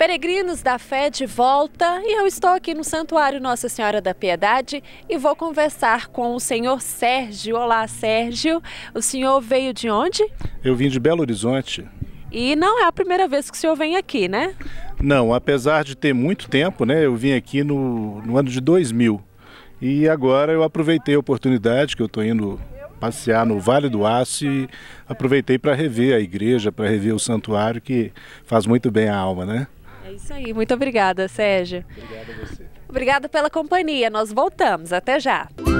Peregrinos da Fé de volta, e eu estou aqui no Santuário Nossa Senhora da Piedade e vou conversar com o senhor Sérgio. Olá, Sérgio. O senhor veio de onde? Eu vim de Belo Horizonte. E não é a primeira vez que o senhor vem aqui, né? Não, apesar de ter muito tempo, né? Eu vim aqui no ano de 2000 e agora eu aproveitei a oportunidade que eu estou indo passear no Vale do Aço e aproveitei para rever a igreja, para rever o santuário, que faz muito bem à alma, né? É isso aí. Muito obrigada, Sérgio. Obrigado a você. Obrigada pela companhia. Nós voltamos. Até já.